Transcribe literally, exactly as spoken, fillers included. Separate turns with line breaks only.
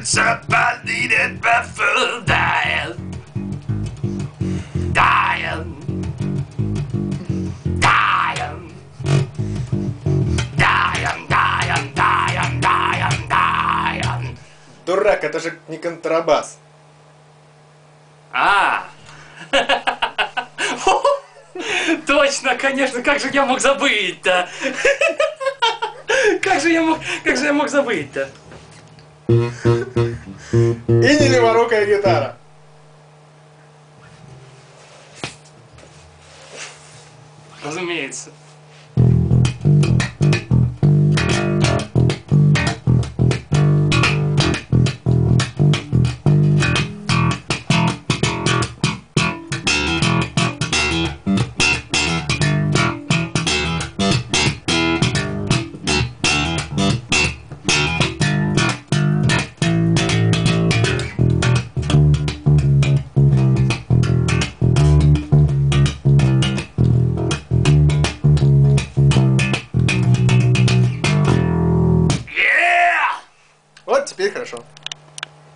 gets up, I need it before dying. Dying. Dying. Dying, dying, dying, dying, dying.
Дурак, это же не контрабас.
А. Точно, конечно, как же я мог забыть-то? Как же я мог, как же я мог забыть-то?
И не леворукая гитара.
Разумеется.